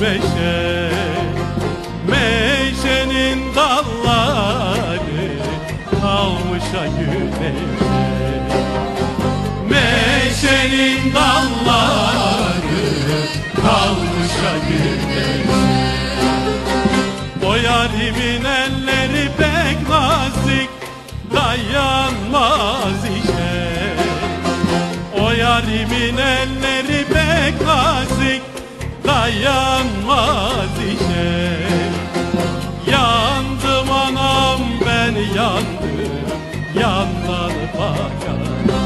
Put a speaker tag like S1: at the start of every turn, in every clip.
S1: meşe, meşenin dalları kalmışa güneşe. Meşenin dalları kalmışa güneşe. O yarimin elleri pek nazik, dayanmaz işe. O yarimin elleri pek nazik, dayanmaz işe. Yandım anam ben yandım, yandan bakana.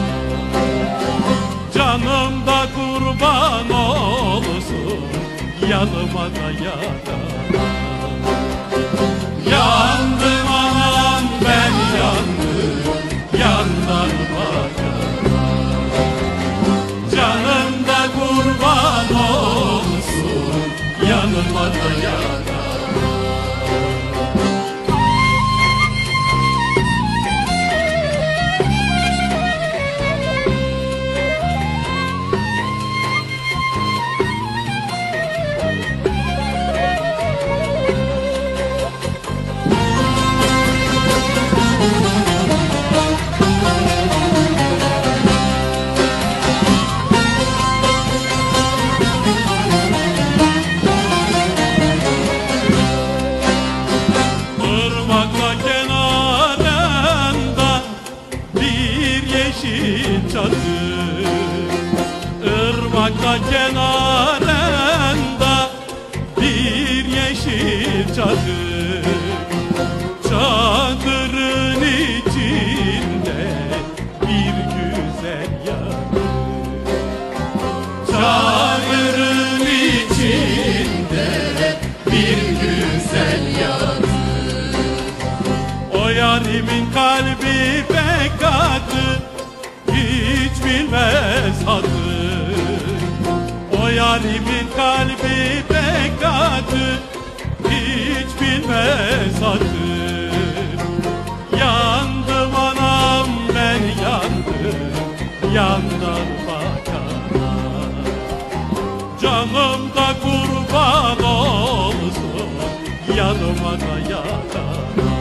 S1: Canım da kurban olsun yanıma da yana. Yandım anam ben yandım, yandan bakana. Canım da kurban olsun yanıma da yana. Irmakta kenarında bir yeşil çadır, çadırın içinde bir güzel yadır. Çadırın içinde bir güzel yadır. O yarimin kalbi pek katı, hiç bilmez hadı. O yarimin kalbi pek katı, hiç bilmez hadı. Yandım anam ben yandım, yandan bakana. Canım da kurban olsun yanıma da yana.